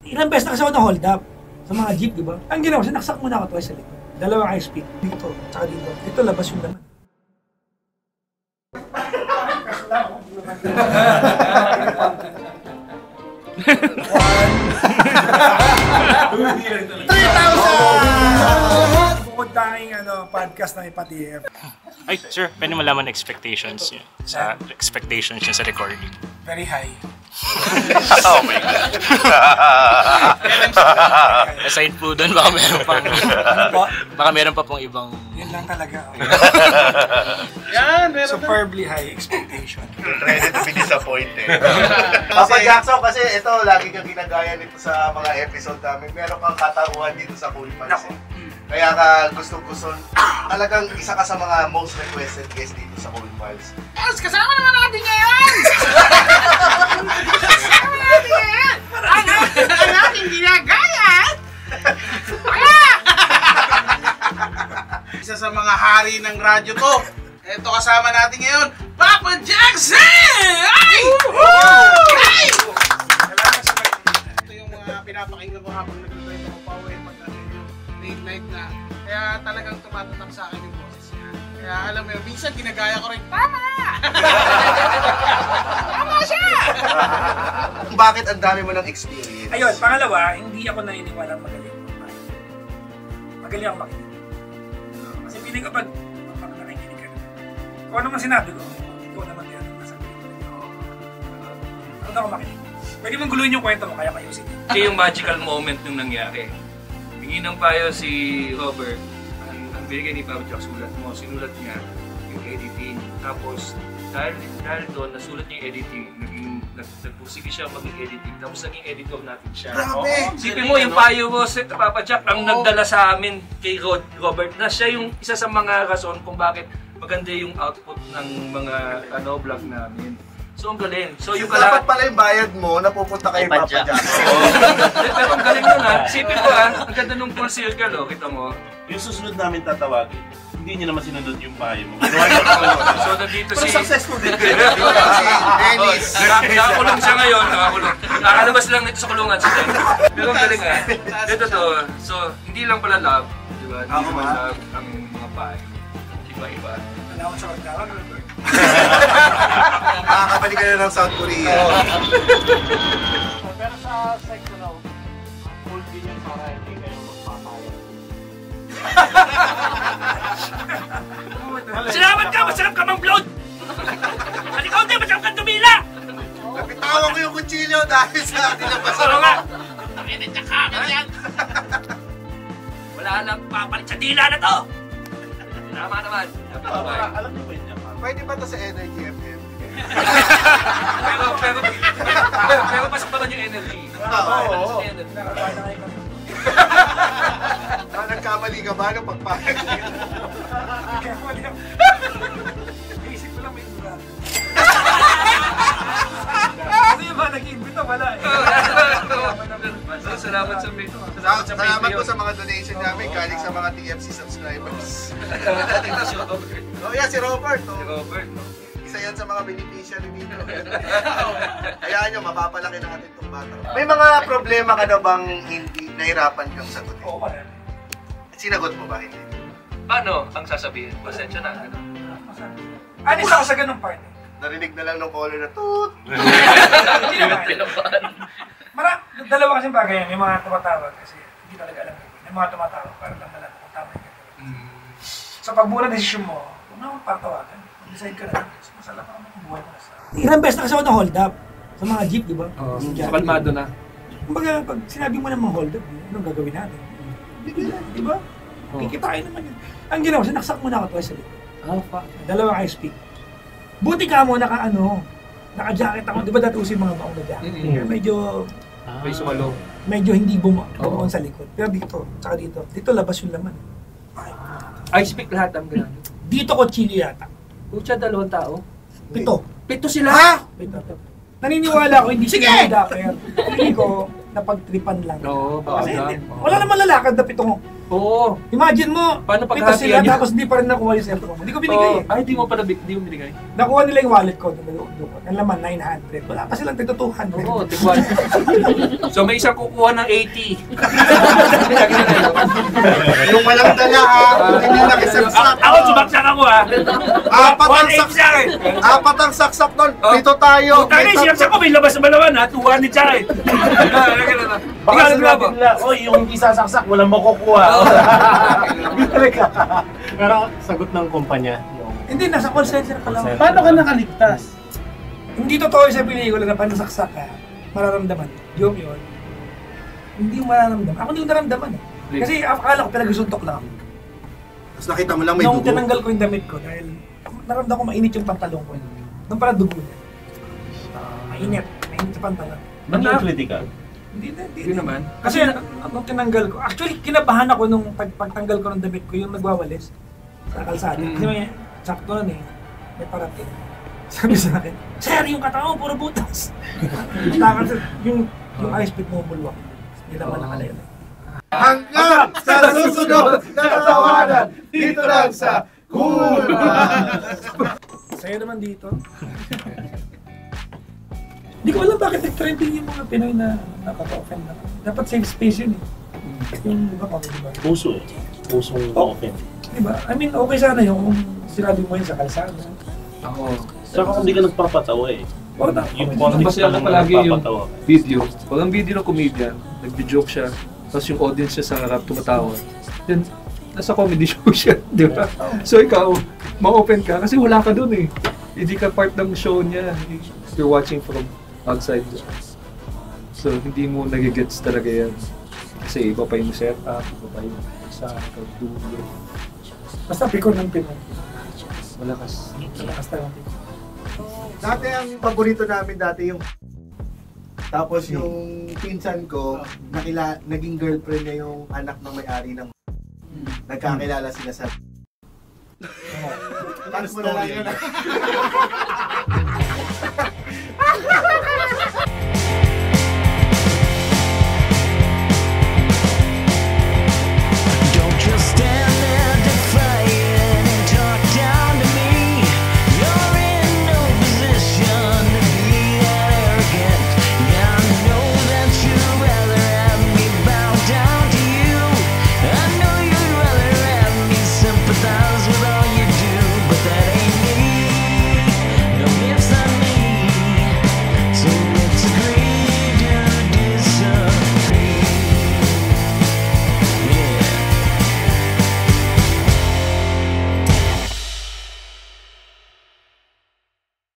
Ilang beses na kasi ako na-hold up sa mga jeep, di ba? Ang ginawa, sinaksak muna ako twice sa likod. Dalawang high speed. Dito, tsaka dito. Dito, labas yung laman. Bukod tanging podcast na ipa-TF. Ay, sir, pwede malaman expectations niya sa recording. Very high. Oh my God. Aside po doon, baka meron pa. Baka meron pa pong ibang... Yan lang talaga. Yan, meron superbly high expectation. Ready to be disappointed. Papa Jackson, kasi ito, lagi kang ginagaya nito sa mga episode namin. Meron kang katahuan dito sa Cool Pals. Kaya ka gusto-gusto, talagang isa ka sa mga most requested guest dito sa Cool Pals. Yes, kasama naman natin ngayon! Kasama natin ngayon! Ang ating ginagaya! Kaya! Isa sa mga hari ng radyo to. Ito kasama natin ngayon, Papa Jackson! Ay! Ay! Ito yung mga pinapakinggan ko habang nag-drive ako pa uwi pag late night na. Kaya talagang tumatatak sa akin yung boses niya. Kaya alam mo yun, minsan ginagaya ko rin, tama! Tama siya! Bakit ang dami mo ng experience? Ayun, pangalawa, hindi ako naniniwala magaling. Magaling ako makinig. Kasi piling ko pag nakikinig ka naman. Kung ano man sinabi ko, ikaw naman yan ang nasabi ko. Ano ako makinig? Pwede mong guluhin yung kwento mo, kaya kayusin. Ito yung magical moment nung nangyari. Hingi ng payo si Robert, ang binigay ni Papa Jack, sulat mo, sinulat niya yung editing. Tapos, dahil doon, nasulat niya yung editing, nagpursige siya maging editing, tapos naging editor natin siya. Grabe! Sipin mo, yung payo mo, Papa Jack, ang nagdala sa amin kay Robert, na siya yung isa sa mga rason kung bakit maganda yung output ng mga vlog namin. So, ang galing. So, yung dapat pala yung bayad mo, napupunta kay Papa Jack. Pero ang galing nun ha. Sipin mo ha, ang ganda nung full circle o, kita mo. Yung susunod namin tatawagin, hindi niya naman sinunod yung payo mo. So, nandito si... Pero successful din kayo. Si Dennis. Nakakulong siya ngayon, nakakulong. Nakakalabas lang nito sa kulungan si Dennis. Pero ang galing ha. Ito to, so, hindi lang pala love, di ba? Hindi naman love ang mga payo. Iba-iba. Alam ko sa magtawag, Robert. Nakakabalik ka na ng South Korea. Pero sa sectional, full din yung para hindi kayo magpapayag. Salamat ka! Masarap ka mang blood! Halikaw din! Masarap kang tumila! Napitawan ko yung kutsilyo dahil sa atin ang masarap. nga! Pakinin ka kamin yan! Wala lang papalit sa dila na to! Tama naman. Alam niyo ba yun niya? Pwede ba ito sa Energy FM? Pero pasok naman yung energy. Oo. Energy. Nagkamali ka ba nung pagpapag? Isip ko lang may mura. Kasi yung mga nag-iimbita, wala eh. Salamat sa video. Salamat po sa mga donation namin galing sa mga TFC subscribers. Oh yeah, si Robert. Si Robert. Isa yan sa mga beneficiary dito. Hayaan nyo, mapapalaki natin itong bata. May mga problema ka na bang hindi nahirapan kang sagutin? Oo, wala. Sinagot mo ba hindi? Paano ang sasabihin? Pasensya na. Anis ako sa ganung part eh. Narinig na lang ng caller na toot. Hindi naman. Dalawa kasing bagay yan. May mga tumatawag kasi hindi talaga alam ko. May mga tumatawag para lang malaman kung tama yung gagawin. So pag buo na desisyon mo, huwag na magpatawagan. Mag-decide ka na. Masala ka naman kung buhay mo na sa... Ilang beses na kasi ako na-hold up sa mga jeep, di ba? Oo, sa kalmado na. Kumbaga, pag sinabi mo namang hold up, anong gagawin natin? Di ba? Kikitain naman yun. Ang ginawa, sinaksak muna ako twice sa likod. Dalawang high speed. Buti ka mo, naka-jacket ako. Di ba dati uso yung mga baong na jacket? Medyo... May sumalo. Medyo hindi bumuon sa likod. Pero dito, tsaka dito labas yung laman. I speak lahat ang ganun. Dito ko chili yata. Pucha, 2 tao. 7. 7 sila? Ha? Naniniwala ko, hindi sila may daper. Hindi ko, napagtripan lang. Oo, Kasi baka. wala naman lalakad na pitong. Oo. Imagine mo, Paano pito paghatian sila niya? tapos hindi pa rin nakuha yung cellphone mo. Hindi ko binigay eh. Ay, di mo binigay. Nakuha nila yung wallet ko. Ang laman, 900. Wala pa silang tito 200. Oo, tigwan. So may isang kukuha ng 80. Yung walang dala ha, hindi nakisaksak. Ako, sumaksak ako ha. Apat ang 180 sa akin. Apat ang saksak doon. Pito tayo. Tayo, sinaksak ko, may labas na malawan ha. 200 sa akin. Baka sinabi nila, oy, yung hindi sasaksak, walang makukuha. Pero sagot ng kumpanya, Hindi, nasa call center pa lang. Paano ka nakaligtas? Hindi totoo sa pelikula na panasaksak ka, mararamdaman. Joke yun. Hindi mo mararamdaman. Ako hindi ko naramdaman eh. Kasi akala ko pinag-suntok lang ako. Tapos nakita mo lang may Nung dugo. tinanggal ko yung damit ko dahil naramdaman ko mainit yung pantalong ko. Nung pala dugo niya. Mainit sa pantalon. Ba't lang critical? Hindi naman. Kasi nung tinanggal ko, actually kinabahan ako nung pagtanggal ko ng damit ko, yung nagwawalis sa kalsada. Kasi may sakto nun eh, may parating. Sabi sa akin, "Sir, yung katawan mo, puro butas." Takot yung ice pick mo bulwak. Hindi naman nakalayo. Hanggang sa susunod na katawanan, dito lang sa Cool Sa'yo naman dito. Hindi ko alam bakit nag-trending yung mga Pinoy na nakaka-offend na. Dapat safe space yun eh. Yung iba pa, diba? Puso eh. Pusong open. Diba? I mean, okay sana yung sinabi mo yun sa kalsada. Ako. Saka kung di ka nagpapatawa eh. O na, Yung Nabasa context ako lang palagi yung nagpapatawa. video. Pag ang video ng comedian, nagbi-joke siya, tapos yung audience niya sa harap tumatawa. Then, nasa comedy show siya, di ba? So ikaw, ma-open ka kasi wala ka dun eh. Hindi ka part ng show niya. You're watching from outside. So, hindi mo nagigets talaga yan. Kasi iba pa yung setup, iba pa yung sa pagdulo. basta pikon ng Pinoy. Malakas. Malakas tayo ng Pinoy. Dati ang paborito namin dati yung tapos yung pinsan ko naging girlfriend niya yung anak ng may-ari ng nagkakilala sila sa Tapos mo na lang yun.